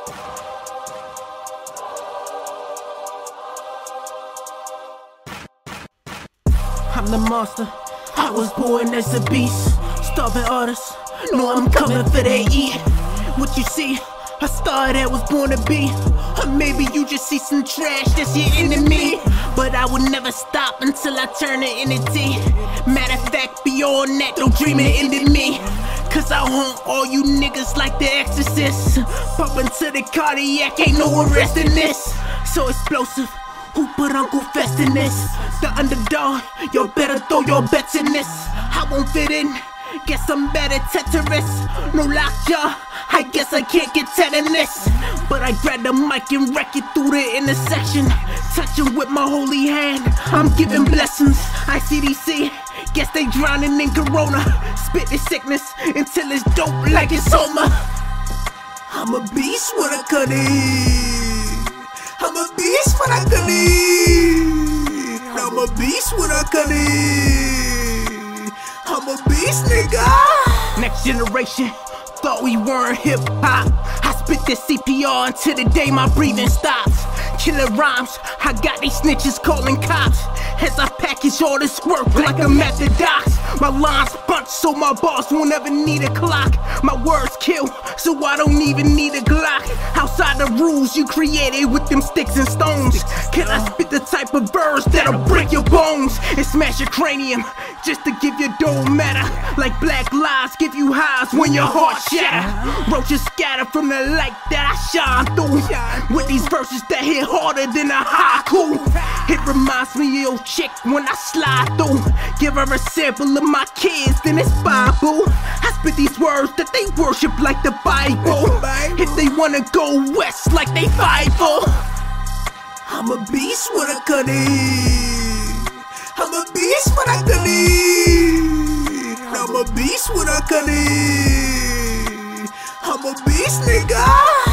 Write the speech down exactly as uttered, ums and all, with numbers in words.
I'm the monster, I was born as a beast. Starving artists, know I'm coming for that eat. What you see, a star that was born to be. Or maybe you just see some trash that's your enemy. But I will never stop until I turn it into tea. Matter of fact, beyond that, don't dream it into me. Cause I haunt all you niggas like the Exorcist. Pump into the cardiac, ain't no arresting this. So explosive, who put Uncle Fest in this? The underdog, you better throw your bets in this. I won't fit in, guess I'm better Tetris. No lockjaw, I guess I can't get tetanus. But I grab the mic and wreck it through the intersection. Touching with my holy hand, I'm giving blessings. I C D C, guess they drowning in corona. Spit the sickness until it's dope like it's Homer. I'm a beast with a cutting. I'm a beast with a cutting. I'm a beast with a cutting. I'm a beast, nigga. Next generation thought we weren't hip hop. I spit this C P R until the day my breathing stops. Killer rhymes, I got these snitches calling cops. As I package all this work like I'm at the docks. My lines punch so my boss won't ever need a clock. My words kill, so I don't even need a Glock. Outside the rules you created with them sticks and stones. Can I spit the type of verse that'll break your bones and smash your cranium just to give your dome matter? Like black lies give you highs when your heart shatter. Roaches scatter from the light that I shine through. With these verses that hit harder than a haiku. It reminds me of your chick when I slide through. Give her a sample of my kids, then it's Bible. I spit these words that they worship like the Bible. If they wanna go west like they Bible. I'm a beast with a cutting. I'm a beast with a cutting. I'm a beast with a cutting. I'm a beast, nigga.